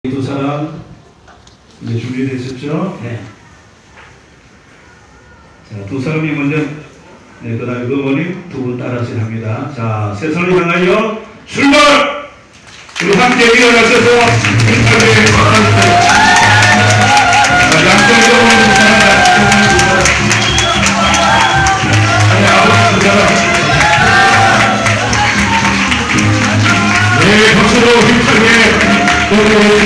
두 사람 이제 준비되셨죠? 네. 자, 두 사람이 먼저, 네, 그 다음에 어머님 두 분 따라서 합니다. 자, 세상을 향하여 출발! 우리 함께 일어나셔서 인사를 받아주세요. 양쪽으로 아니, 아버지 두 사람. 네, 박수로 힘차게